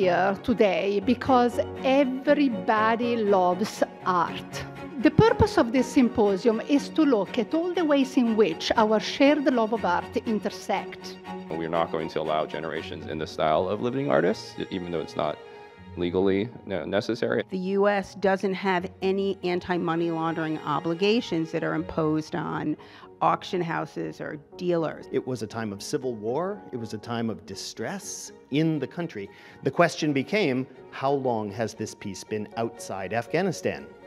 here today because everybody loves art. The purpose of this symposium is to look at all the ways in which our shared love of art intersect. We're not going to allow generations in the style of living artists, even though it's not legally necessary. The U.S. doesn't have any anti-money laundering obligations that are imposed on auction houses or dealers. It was a time of civil war. It was a time of distress in the country. The question became, how long has this piece been outside Afghanistan?